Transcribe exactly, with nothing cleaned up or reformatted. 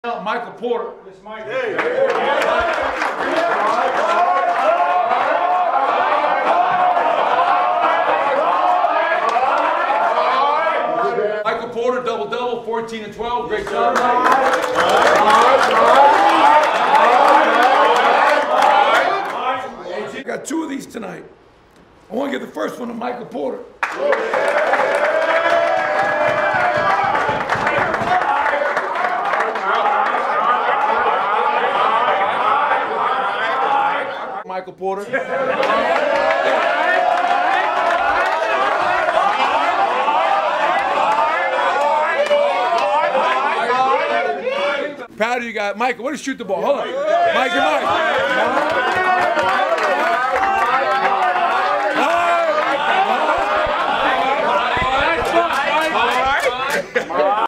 Michael Porter. It's Mike. Hey. Michael Porter, double double, fourteen and twelve. Great job. I got two of these tonight. I want to give the first one to Michael Porter. Michael Porter. Proud of you guys. Michael, what is shoot the ball? Hold on. Mike and Mike.